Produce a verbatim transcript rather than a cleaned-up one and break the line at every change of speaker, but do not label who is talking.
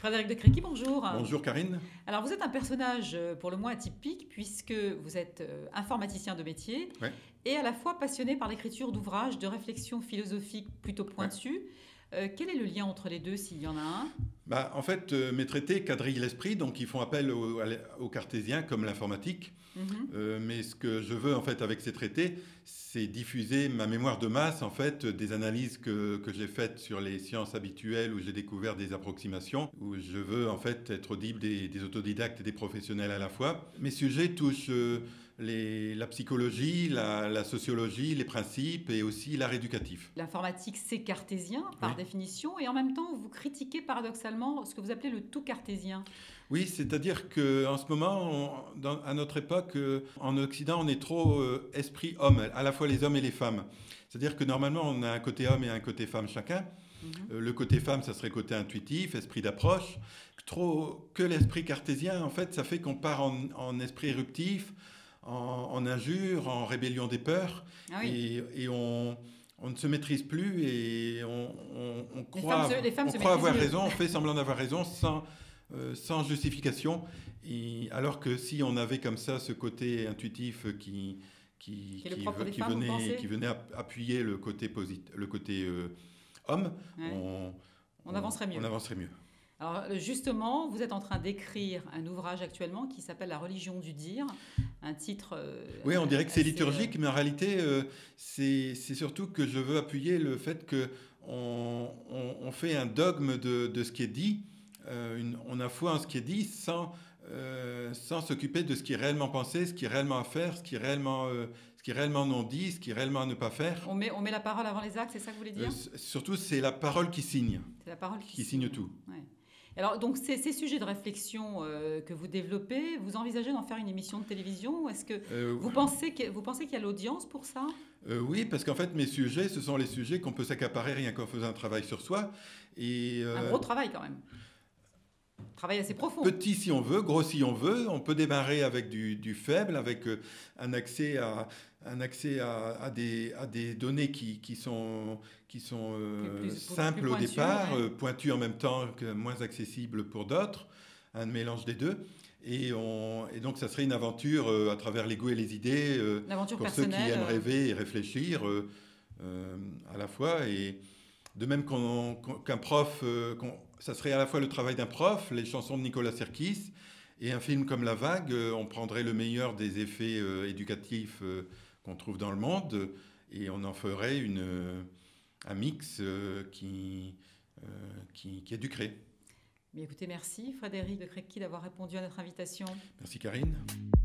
Frédéric de Créqui, bonjour.
Bonjour Karine.
Alors vous êtes un personnage pour le moins atypique puisque vous êtes informaticien de métier
Ouais.
et à la fois passionné par l'écriture d'ouvrages de réflexion philosophique plutôt pointus. Ouais. Euh, quel est le lien entre les deux s'il y en a un?
Bah, en fait, euh, mes traités quadrillent l'esprit, donc ils font appel aux au cartésiens comme l'informatique. Mm-hmm. euh, mais ce que je veux en fait avec ces traités, c'est diffuser ma mémoire de masse, en fait, des analyses que, que j'ai faites sur les sciences habituelles où j'ai découvert des approximations, où je veux en fait être audible des, des autodidactes et des professionnels à la fois. Mes sujets touchent euh, les, la psychologie, la, la sociologie, les principes et aussi l'art éducatif.
L'informatique, c'est cartésien par oui. définition, et en même temps, vous critiquez paradoxalement ce que vous appelez le tout cartésien.
Oui, c'est-à-dire qu'en ce moment, on, dans, à notre époque, euh, en Occident, on est trop euh, esprit homme, à la fois les hommes et les femmes. C'est-à-dire que normalement, on a un côté homme et un côté femme chacun. Mm-hmm. Euh, le côté femme, ça serait côté intuitif, esprit d'approche. Trop que l'esprit cartésien, en fait, ça fait qu'on part en, en esprit éruptif, en, en injure, en rébellion des peurs,
ah oui.
et, et on... On ne se maîtrise plus et on, on, on croit,
les femmes, les femmes
on
se
croit avoir
mieux.
raison, on fait semblant d'avoir raison sans, euh, sans justification. Et alors que si on avait comme ça ce côté intuitif qui, qui,
qui,
qui,
veut,
qui,
femmes,
venait, qui venait appuyer le côté, posit- le côté euh, homme,
ouais.
on,
on, on avancerait mieux.
On avancerait mieux.
Alors justement, vous êtes en train d'écrire un ouvrage actuellement qui s'appelle La religion du dire, un titre... Euh,
oui, on dirait que c'est
assez...
liturgique, mais en réalité, euh, c'est surtout que je veux appuyer le fait qu'on on, on fait un dogme de, de ce qui est dit, euh, une, on a foi en ce qui est dit sans, euh, sans s'occuper de ce qui est réellement pensé, ce qui est réellement à faire, ce qui est réellement... Euh, ce qui est réellement non dit, ce qui est réellement à ne pas faire.
On met, on met la parole avant les actes, c'est ça que vous voulez dire?
euh, Surtout, c'est la parole qui signe.
C'est la parole qui,
qui signe, signe tout.
Ouais. Alors, donc, ces, ces sujets de réflexion euh, que vous développez, vous envisagez d'en faire une émission de télévision? Est-ce que euh, vous, pensez que vous pensez qu'il y a l'audience pour ça?
euh, Oui, parce qu'en fait, mes sujets, ce sont les sujets qu'on peut s'accaparer rien qu'en faisant un travail sur soi. Et,
euh, un gros travail, quand même. Travail assez profond.
Petit si on veut, gros si on veut. On peut démarrer avec du, du faible, avec euh, un accès à, un accès à, à, des, à des données qui, qui sont, qui sont euh, plus, plus, simples plus pointues, au départ, ouais. euh, pointues en même temps que moins accessibles pour d'autres, un mélange des deux. Et, on, et donc, ça serait une aventure euh, à travers les goûts et les idées, euh, pour ceux qui aiment rêver et réfléchir euh, euh, à la fois. Et de même qu'on, qu'un prof, euh, qu'on, ça serait à la fois le travail d'un prof, les chansons de Nicolas Sirkis, et un film comme La Vague, euh, on prendrait le meilleur des effets euh, éducatifs euh, qu'on trouve dans le monde, et on en ferait une, euh, un mix euh, qui, euh, qui, qui éduquerait.
Mais écoutez, merci Frédéric de Créqui d'avoir répondu à notre invitation.
Merci Karine.